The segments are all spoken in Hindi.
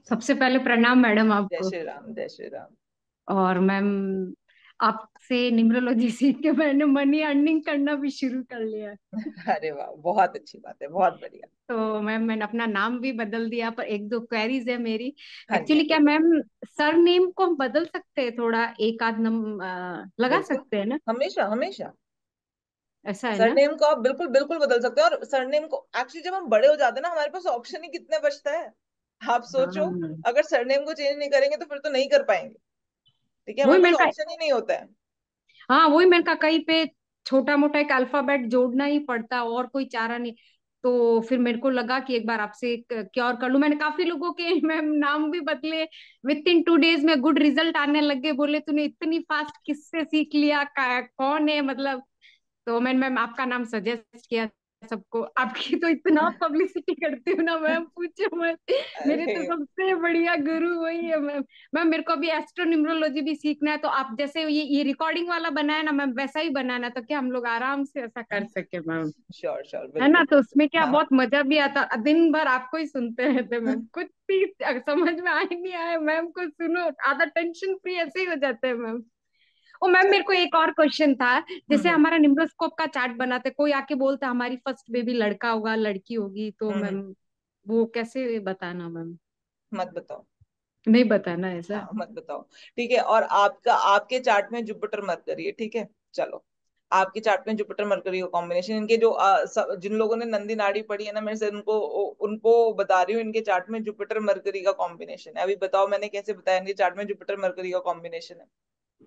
सबसे पहले प्रणाम मैडम जय आपको। श्री राम, जय श्री राम। और मैम, आपसे न्यूमरोलॉजी सीख के मैंने मनी अर्निंग करना भी शुरू कर लिया है। अरे वाह, बहुत अच्छी बात है, बहुत बढ़िया। तो मैम, मैंने अपना नाम भी बदल दिया, पर एक दो क्वेरीज है मेरी। हाँ जी, हाँ एक्चुअली जी, क्या मैम, बताइए। सर नेम को हम बदल सकते हैं? थोड़ा एक आध लगा बिल्कुल, सकते हैं ना? हमेशा हमेशा। ऐसा है ना? सरनेम को आप बिल्कुल बिल्कुल बदल सकते हैं। और सरनेम को एक्चुअली जब हम बड़े हो जाते हैं ना, हमारे पास ऑप्शन ही कितने बचता है। आप सोचो, हाँ, अगर सरनेम को चेंज नहीं करेंगे तो फिर तो नहीं कर पाएंगे। ठीक है, वही हमारे पास मैंने कहा। ऑप्शन ही नहीं होता है। हाँ, वही मैंने कहा, कहीं पे छोटा मोटा एक अल्फाबेट जोड़ना ही पड़ता, और कोई चारा नहीं। तो फिर मेरे को लगा कि एक बार आपसे क्योर कर लूं। मैंने काफी लोगों के मैम नाम भी बदले, विद इन 2 डेज में गुड रिजल्ट आने लगे। बोले तूने इतनी फास्ट किससे सीख लिया, कौन है मतलब? तो मैंने मैम आपका नाम सजेस्ट किया सबको। आपकी तो इतना पब्लिसिटी करती हूँ ना मैम, पूछो मत। मेरे तो अरे, सबसे बढ़िया गुरु वही है मैम। मैम, मेरे को अभी एस्ट्रोन्यूमरोलॉजी भी सीखना है, तो आप जैसे ये रिकॉर्डिंग वाला बनाया ना मैम, वैसा ही बनाना, तो क्या हम लोग आराम से ऐसा कर सके मैम। श्योर श्योर, है बिल्कुल ना? तो बिल्कुल। उसमें क्या हाँ बहुत मजा भी आता, दिन भर आपको ही सुनते रहते मैम, कुछ भी समझ में आए नहीं आए मैम को सुनो, आधा टेंशन फ्री ऐसे ही हो जाते हैं मैम। ओ मैम, मेरे को चलिए। एक और क्वेश्चन था। जैसे हम्म हमारा निम्बोस्कोप का चार्ट बनाते, कोई आके बोलता हमारी फर्स्ट बेबी लड़का होगा लड़की होगी, तो हम्म मैम वो कैसे बताना मैम? मत बताओ। नहीं बताना ऐसा? हाँ, मत बताओ। ठीक है, और आपका आपके चार्ट में जुपिटर मरकरी है, ठीक है। चलो, आपके चार्ट में जुपिटर मरकरी का कॉम्बिनेशन, इनके जो जिन लोगों ने नंदी नाड़ी पढ़ी है ना, मेरे से उनको उनको बता रही हूँ, इनके चार्ट में जुपिटर मरकरी का कॉम्बिनेशन है। अभी बताओ मैंने कैसे बताया, इनके चार्ट में जुपिटर मरकरी का कॉम्बिनेशन है।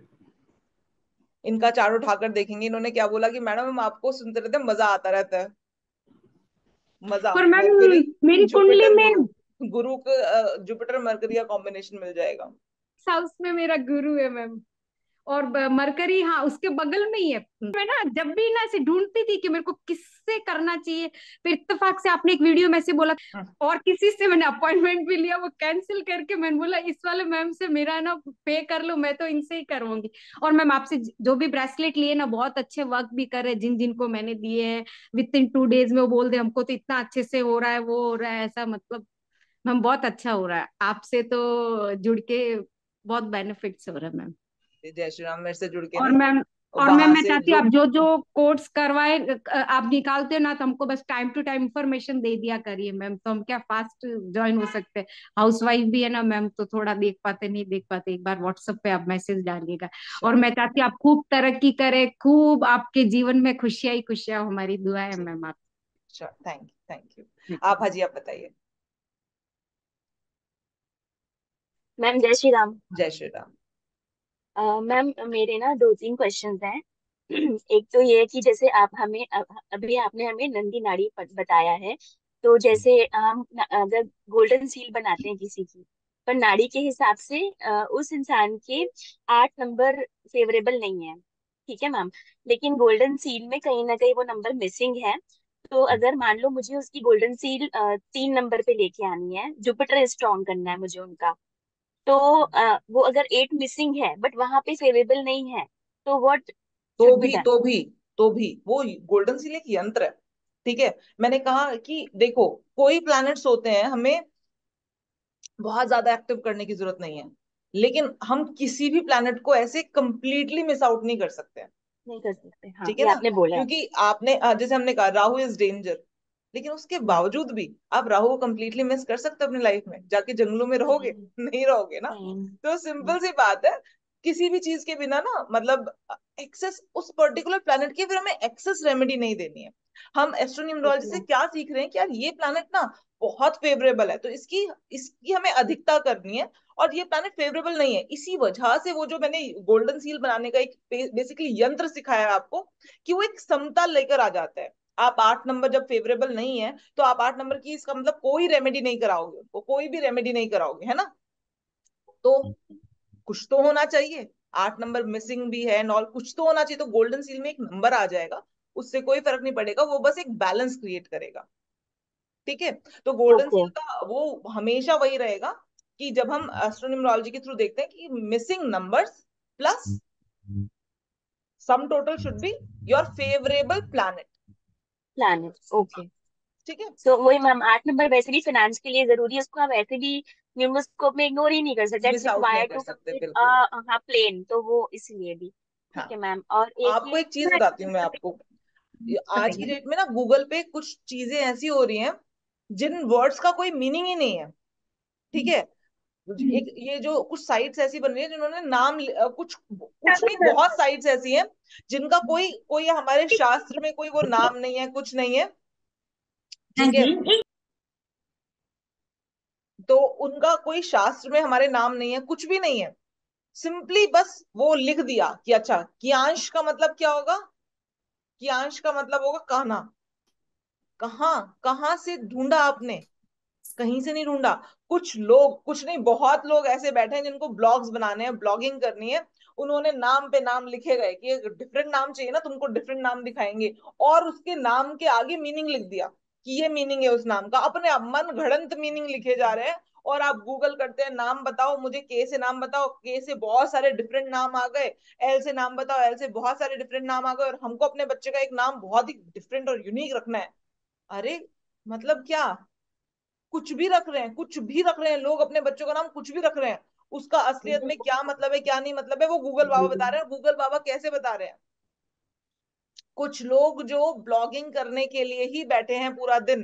इनका चार्ट उठाकर देखेंगे, इन्होंने क्या बोला कि मैडम हम आपको सुनते रहते हैं, मजा आता रहता है। मजा। पर मैम, मरकरी, मेरी कुंडली जुपिटर, गुरु, में गुरु का जुपिटर मरकरी का कॉम्बिनेशन मिल जाएगा। हाउस में मेरा गुरु है मैम। और मरकरी, हाँ, उसके बगल में ही है। मैं ना जब भी ना ऐसे ढूंढती थी कि मेरे को किससे करना चाहिए, फिर इत्तेफाक से आपने एक वीडियो में से बोला, हम्म, और किसी से मैंने अपॉइंटमेंट भी लिया, वो कैंसिल करके मैंने बोला इस वाले मैम से मेरा ना पे कर लो, मैं तो इनसे ही करवाऊंगी। और मैम आपसे जो भी ब्रेसलेट लिए ना, बहुत अच्छे वर्क भी करे, जिन जिनको मैंने दिए हैं, विद इन 2 डेज में वो बोल दे हमको तो इतना अच्छे से हो रहा है, वो हो रहा है, ऐसा मतलब मैम बहुत अच्छा हो रहा है आपसे तो जुड़ के, बहुत बेनिफिट्स हो रहा है मैम। जय श्री राम। मेरे से जुड़ के और नहीं, मैम, और मैम वहां मैं से चाहती हूँ जो। आप जो जो कोर्स करवाए आप निकालते हो ना, तो हमको बस टाइम टू टाइम इंफॉर्मेशन दे दिया करिए मैम, तो हम क्या फास्ट ज्वाइन हो सकते हैं। हाउस वाइफ भी है ना मैम, तो थोड़ा देख पाते नहीं देख पाते, एक बार व्हाट्सएप पे आप मैसेज डालिएगा। और श्योर। मैं चाहती हूँ आप खूब तरक्की करें, खूब आपके जीवन में खुशियां ही खुशियां, हमारी दुआ है ठीक, मैम आप। Sure, thank you, thank you. ठीक है। आप हाजी, आप बताइए। मैम जय श्री राम। जय श्री राम। मैम मेरे ना दो तीन क्वेश्चंस हैं। एक तो ये है कि जैसे आप हमें अभी आपने हमें नंदी नाड़ी बताया है। तो जैसे हम अगर गोल्डन सील बनाते हैं किसी की, पर नाड़ी के हिसाब से उस इंसान के 8 नंबर फेवरेबल नहीं है। ठीक है मैम। लेकिन गोल्डन सील में कहीं ना कहीं वो नंबर मिसिंग है। तो अगर मान लो मुझे उसकी गोल्डन सील 3 नंबर पे लेके आनी है, जुपिटर स्ट्रॉन्ग करना है मुझे उनका, तो वो अगर 8 मिसिंग है बट वहां पे फेवेबल नहीं है, तो व्हाट तो शुड बी भी डन? तो भी तो भी वो गोल्डन सील एक यंत्र है। ठीक है, मैंने कहा कि देखो, कोई प्लैनेट्स होते हैं हमें बहुत ज्यादा एक्टिव करने की जरूरत नहीं है, लेकिन हम किसी भी प्लैनेट को ऐसे कंप्लीटली मिस आउट नहीं कर सकते हैं। नहीं कर सकते, हाँ ठीक है ये ना, आपने बोला है। क्योंकि आपने जैसे हमने कहा राहु इज डेंजर, लेकिन उसके हम्म। बावजूद भी आप राहु को कंप्लीटली मिस कर सकते हो अपनी लाइफ में, जाके जंगलों में रहोगे? नहीं। नहीं रहोगे ना। नहीं। तो नहीं। सिंपल सी बात है, किसी भी चीज के बिना ना, मतलब एक्सेस उस पर्टिकुलर प्लैनेट की फिर हमें एक्सेस रेमेडी नहीं देनी है। हम एस्ट्रोन्यूमरोलॉजी ओके। से क्या सीख रहे हैं कि यार ये प्लैनेट ना बहुत फेवरेबल है, तो इसकी इसकी हमें अधिकता करनी है। और ये प्लैनेट फेवरेबल नहीं है, इसी वजह से वो जो मैंने गोल्डन सील बनाने का एक बेसिकली यंत्र सिखाया है आपको, कि वो एक समता लेकर आ जाता है। आप 8 नंबर जब फेवरेबल नहीं है, तो आप 8 नंबर की, इसका मतलब कोई रेमेडी नहीं कराओगे उनको, कोई भी रेमेडी नहीं कराओगे, है ना। तो कुछ तो होना चाहिए। 8 नंबर मिसिंग भी है, नॉल कुछ तो होना चाहिए, तो गोल्डन सील में एक नंबर आ जाएगा, उससे कोई फर्क नहीं पड़ेगा, वो बस एक बैलेंस क्रिएट करेगा। ठीक है, तो गोल्डन ओके। सील का वो हमेशा वही रहेगा कि जब हम एस्ट्रोन्यूमरोलॉजी के थ्रू देखते हैं कि missing numbers plus sum total should be your favourable planet. Plan okay. ठीक है। सो वही मैम, 8 नंबर वैसे भी फाइनेंस के लिए जरूरी है, उसको आप ऐसे भी न्यूमोस्कोप में इग्नोर ही नहीं कर सकते, इट्स मिस आउट नहीं रिक्वायर्ड कर टू सकते, कंप्लीट बिल्कुल। हाँ प्लेन, तो वो इसलिए भी। ठीक हाँ, है मैम, और एक आपको ये एक चीज बताती हूँ मैं आपको। आज की बताइए। डेट में ना गूगल पे कुछ चीजें ऐसी हो रही हैं जिन वर्ड्स का कोई मीनिंग ही नहीं है। ठीक है। एक ये जो कुछ साइट्स ऐसी बन रही है जिन्होंने कुछ कुछ नहीं, बहुत साइट्स ऐसी हैं जिनका कोई कोई हमारे शास्त्र में कोई वो नाम नहीं है, कुछ नहीं है। हाँ ठीक है। जी। तो उनका कोई शास्त्र में हमारे नाम नहीं है, कुछ भी नहीं है। सिंपली बस वो लिख दिया कि अच्छा कियांश का मतलब क्या होगा, कियांश का मतलब होगा कहना। कहाँ कहाँ से ढूंढा आपने? कहीं से नहीं ढूंढा। कुछ लोग, कुछ नहीं, बहुत लोग ऐसे बैठे हैं जिनको ब्लॉग्स बनाने हैं, ब्लॉगिंग करनी है। उन्होंने नाम पे नाम लिखे गए कि डिफरेंट नाम चाहिए ना तुमको, डिफरेंट नाम दिखाएंगे। और उसके नाम के आगे मीनिंग लिख दिया कि ये मीनिंग है उस नाम का, अपने आप मन घड़ंत मीनिंग लिखे जा रहे हैं। और आप गूगल करते हैं नाम बताओ मुझे, के से नाम बताओ, के से बहुत सारे डिफरेंट नाम आ गए, एल से नाम बताओ, एल से बहुत सारे डिफरेंट नाम आ गए, और हमको अपने बच्चे का एक नाम बहुत ही डिफरेंट और यूनिक रखना है। अरे मतलब क्या? कुछ भी रख रहे हैं, कुछ भी रख रहे हैं लोग, अपने बच्चों का नाम कुछ भी रख रहे हैं। उसका असलियत में क्या मतलब है, क्या नहीं मतलब है, वो गूगल बाबा बता रहे हैं। गूगल बाबा कैसे बता रहे हैं? कुछ लोग जो ब्लॉगिंग करने के लिए ही बैठे हैं पूरा दिन,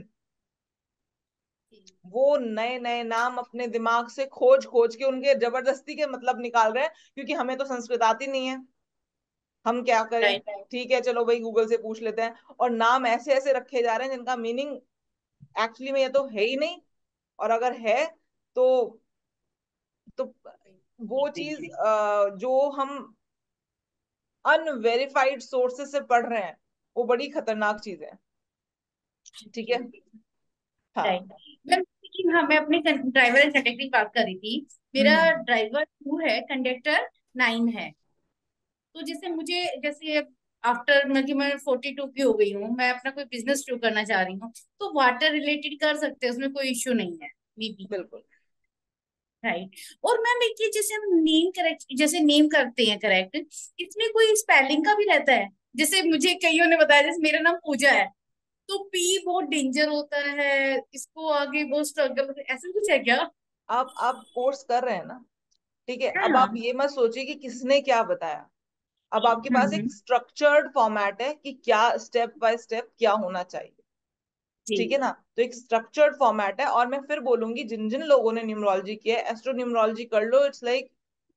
वो नए नए नाम अपने दिमाग से खोज खोज के उनके जबरदस्ती के मतलब निकाल रहे हैं, क्योंकि हमें तो संस्कृत आती नहीं है, हम क्या करें। राइट। ठीक है चलो भाई गूगल से पूछ लेते हैं। और नाम ऐसे ऐसे रखे जा रहे हैं जिनका मीनिंग एक्चुअली में ये तो है ही नहीं। और अगर है तो तो वो चीज जो हम अनवेरिफाइड सोर्सेस से पढ़ रहे हैं, वो बड़ी खतरनाक चीज है। ठीक है। राइट हाँ। मैम, लेकिन हाँ मैं अपने ड्राइवर एंड कंडक्टर की बात कर रही थी। मेरा हम्म। ड्राइवर 2 है, कंडक्टर 9 है। तो जैसे मुझे, जैसे आफ्टर मैं 42 की हो गई हूँ, मैं अपना कोई बिजनेस शुरू करना चाह रही हूँ, तो वाटर रिलेटेड कर सकते हैं, उसमें कोई इश्यू नहीं है मे बी। बिल्कुल। राइट। और मैम एक ये, जैसे हम नेम करेक्ट, जैसे नेम करते हैं करेक्ट, इसमें कोई स्पेलिंग का भी रहता है? जैसे मुझे कईयों ने बताया, जैसे मेरा नाम पूजा है, तो पी बहुत डेंजर होता है, इसको आगे बहुत स्ट्रगल, ऐसा कुछ है क्या? आप कोर्स कर रहे हैं ना? ठीक है, अब आप हाँ। ये मत सोचिए कि किसने क्या बताया। अब आपके पास एक हम्म। स्ट्रक्चर्ड फॉर्मेट है कि क्या स्टेप बाय स्टेप क्या होना चाहिए। जी। ठीक है ना? तो एक स्ट्रक्चर्ड फॉर्मेट है, और मैं फिर बोलूंगी जिन जिन लोगों ने न्यूमरोलॉजी किया है, एस्ट्रो न्यूमरोलॉजी कर लो, इट्स लाइक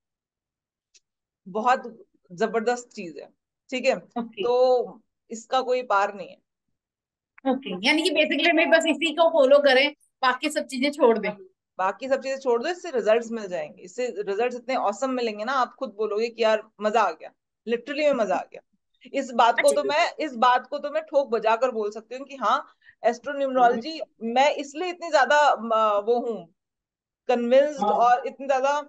बहुत जबरदस्त चीज है। ठीक है। ओके। तो इसका कोई पार नहीं है। ओके, यानी कि बेसिकली हमें बस इसी को फॉलो करें, बाकी सब चीजें छोड़ दें। बाकी सब चीजें छोड़ दो, इससे रिजल्ट्स मिल जाएंगे, इससे रिजल्ट्स इतने औसम मिलेंगे ना, आप खुद बोलोगे कि यार मजा आ गया, लिटरली में मजा आ गया। अच्छा। इस बात को तो मैं ठोक बजा कर बोल सकती हूँ कि हाँ, एस्ट्रोन्यूमरोलॉजी मैं इसलिए इतनी ज्यादा वो हूँ, कन्विंस्ड, और इतनी ज्यादा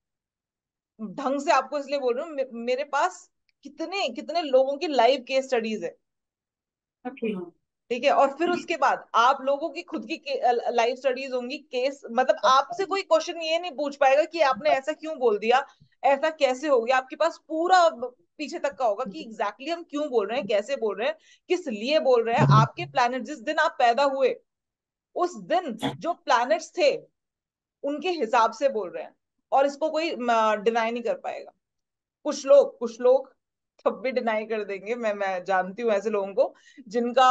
ढंग से आपको इसलिए बोल रही हूँ, मेरे पास कितने कितने लोगों की लाइव केस स्टडीज है। ओके। ठीक है। और फिर उसके बाद आप लोगों की खुद की लाइव स्टडीज होंगी, केस, मतलब आपसे कोई क्वेश्चन ये नहीं पूछ पाएगा कि आपने ऐसा क्यों बोल दिया, ऐसा कैसे हो गया। आपके पास पूरा पीछे तक का होगा कि एग्जैक्टली हम क्यों बोल रहे हैं, कैसे बोल रहे हैं, किस लिए बोल रहे हैं। आपके प्लैनेट जिस दिन आप पैदा हुए, उस दिन जो प्लैनेट्स थे उनके हिसाब से बोल रहे हैं, और इसको कोई डिनाई नहीं कर पाएगा। कुछ लोग तब भी डिनाई कर देंगे, मैं जानती हूँ ऐसे लोगों को जिनका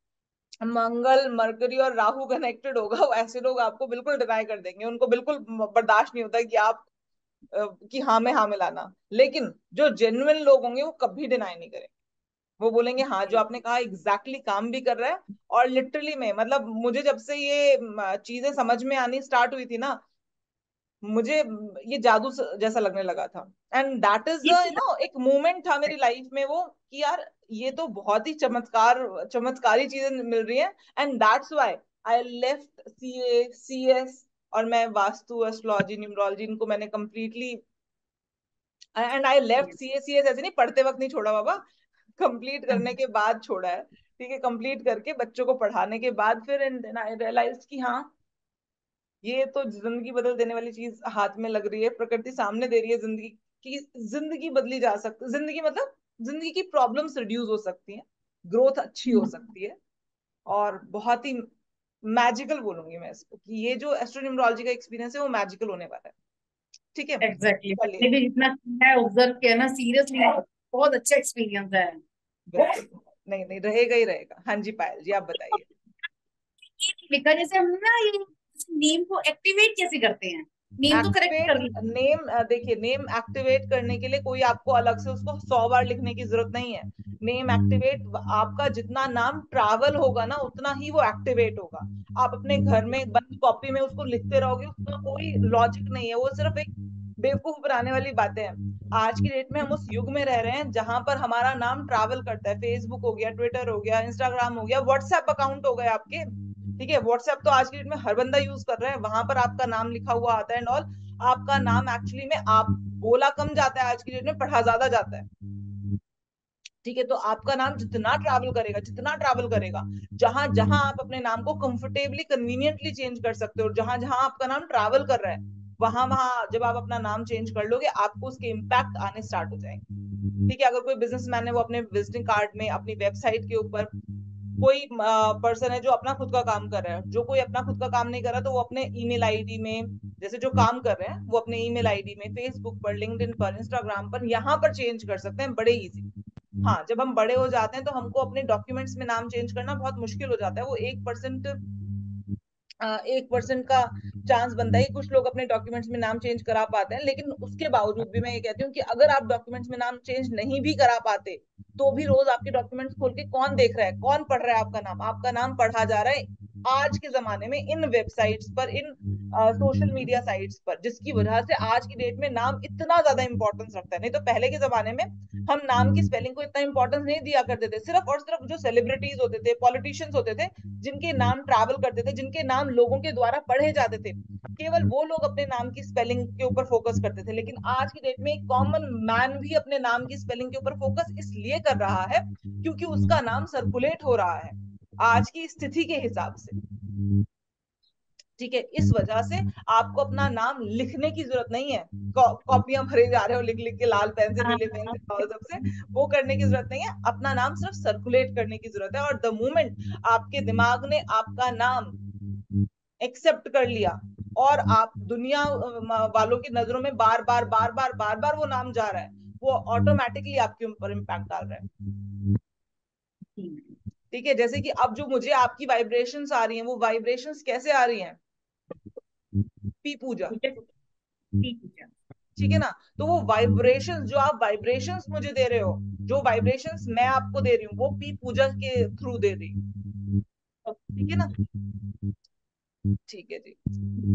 मंगल मरकरी और राहु कनेक्टेड होगा, वो ऐसे लोग आपको बिल्कुल डिनाई कर देंगे, उनको बिल्कुल बर्दाश्त नहीं होता कि आप कि हाँ में हाँ मिलाना। लेकिन जो जेन्युइन लोग होंगे वो कभी डिनाई नहीं करेंगे, वो बोलेंगे हाँ जो आपने कहा एग्जैक्टली काम भी कर रहा है। और लिटरली में मतलब मुझे जब से ये चीजें समझ में आनी स्टार्ट हुई थी ना, मुझे ये जादू जैसा लगने लगा था। एंड दैट इज एक मोमेंट था मेरी लाइफ में वो, कि यार ये तो बहुत ही चमत्कारी चीजें मिल रही हैं। And that's why I left CA और मैं वास्तु, एस्ट्रोलॉजी, न्यूमरोलॉजी इनको मैंने completely, and I left CS ऐसे नहीं पढ़ते वक्त नहीं छोड़ा बाबा, कंप्लीट करने के बाद छोड़ा है। ठीक है, कंप्लीट करके बच्चों को पढ़ाने के बाद फिर आई रियलाइज कि हाँ, ये तो जिंदगी बदल देने वाली चीज हाथ में लग रही है, प्रकृति सामने दे रही है जिंदगी की, जिंदगी बदली जा सकती, जिंदगी मतलब जिंदगी की प्रॉब्लम्स रिड्यूस हो सकती हैं, ग्रोथ अच्छी हो सकती है, और बहुत ही मैजिकल बोलूंगी मैं इसको, कि ये जो एस्ट्रोन्यूमरोलॉजी का एक्सपीरियंस है वो मैजिकल होने वाला है। ठीक है, एग्जैक्टली, चलिए। मैंने भी जितना किया है, ऑब्जर्व किया ना, सीरियसली बहुत अच्छा एक्सपीरियंस है। बिल्कुल, नहीं नहीं, रहेगा ही रहेगा। हाँ जी पायल जी, आप बताइए। लिखा जैसे हम ना ये नेम को एक्टिवेट कैसे करते हैं, नेम तो करेक्ट एक्टिवेट कर दिया। नेम, देखिए नेम एक्टिवेट करने के लिए कोई आपको अलग से उसको 100 बार लिखने की जरूरत नहीं है। नेम एक्टिवेट, आपका जितना नाम ट्रैवल होगा ना उतना ही वो एक्टिवेट होगा। आप अपने घर में बंद कॉपी में उसको लिखते रहोगे, उसका कोई लॉजिक नहीं है, वो सिर्फ एक बेवकूफ बनाने वाली बातें हैं। आज की डेट में हम उस युग में रह रहे हैं जहां पर हमारा नाम ट्रैवल करता है। फेसबुक हो गया, ट्विटर हो गया, इंस्टाग्राम हो गया, व्हाट्सएप अकाउंट हो गए आपके। ठीक है, व्हाट्सएप तो आज की डेट में हर बंदा यूज कर रहा है, वहां पर आपका नाम लिखा हुआ आता है एंड ऑल। आपका नाम एक्चुअली में, आप बोला कम जाता है आज की डेट में, पढ़ा ज्यादा जाता है। ठीक है, तो आपका नाम जितना ट्रैवल करेगा, जितना ट्रैवल करेगा, जहां जहां आप अपने नाम को कंफर्टेबली कन्वीनियंटली चेंज कर सकते हो, और जहां जहां आपका नाम ट्रैवल कर रहा है, वहां वहां जब आप अपना नाम चेंज कर लोगे, आपको उसके इम्पैक्ट आने स्टार्ट हो जाएंगे। ठीक है, अगर कोई बिजनेसमैन है, वो अपने विजिटिंग कार्ड में, अपनी वेबसाइट के ऊपर, कोई पर्सन है जो अपना खुद का काम कर रहा है, जो कोई अपना खुद का काम नहीं कर रहा, तो वो अपने ईमेल आईडी में, जैसे जो काम कर रहे हैं वो अपने ईमेल आईडी में, फेसबुक पर, लिंक्डइन पर, इंस्टाग्राम पर, यहाँ पर चेंज कर सकते हैं, बड़े इजी। हाँ, जब हम बड़े हो जाते हैं तो हमको अपने डॉक्यूमेंट्स में नाम चेंज करना बहुत मुश्किल हो जाता है। वो 1% का चांस बनता है कि कुछ लोग अपने डॉक्यूमेंट्स में नाम चेंज करा पाते हैं, लेकिन उसके बावजूद भी मैं ये कहती हूँ कि अगर आप डॉक्यूमेंट्स में नाम चेंज नहीं भी करा पाते, तो भी रोज आपके डॉक्यूमेंट्स खोल के कौन देख रहा है, कौन पढ़ रहा है आपका नाम पढ़ा जा रहा है आज के जमाने में इन वेबसाइट्स पर, इन सोशल मीडिया साइट्स पर, जिसकी वजह से आज की डेट में नाम इतना ज्यादा इंपॉर्टेंस रखता है। नहीं तो पहले के जमाने में हम नाम की स्पेलिंग को इतना इंपॉर्टेंस नहीं दिया करते थे। सिर्फ और सिर्फ जो सेलिब्रिटीज होते थे, पॉलिटिशियंस होते थे, जिनके नाम ट्रैवल करते थे, जिनके नाम लोगों के द्वारा पढ़े जाते थे, केवल वो लोग अपने नाम की स्पेलिंग के ऊपर फोकस करते थे। लेकिन आज की डेट में एक कॉमन मैन भी अपने नाम की स्पेलिंग के ऊपर फोकस इसलिए कर रहा है क्योंकि उसका नाम सर्कुलेट हो रहा है आज की स्थिति के हिसाब से। ठीक है, इस वजह से आपको अपना नाम लिखने की जरूरत नहीं है, कॉपियां भरे जा रहे हो लिख लिख के, लाल पेन से, हाँ, नीले पेन से, सबसे, वो करने की जरूरत नहीं है। अपना नाम सिर्फ सर्कुलेट करने की जरूरत है, और द मोमेंट आपके दिमाग ने आपका नाम एक्सेप्ट कर लिया, और आप दुनिया वालों की नजरों में बार बार बार बार बार बार वो नाम जा रहा है, वो ऑटोमेटिकली आपके ऊपर इम्पैक्ट डाल रहा है। ठीक है, जैसे कि अब जो मुझे आपकी वाइब्रेशंस आ रही हैं, वो वाइब्रेशंस कैसे आ रही हैं? पी पूजा। ठीक है। ठीक है ना, तो वो वाइब्रेशंस, जो आप वाइब्रेशंस मुझे दे रहे हो, जो वाइब्रेशंस मैं आपको दे रही हूँ, वो पी पूजा के थ्रू दे रही हूँ। ठीक है ना? ठीक है जी।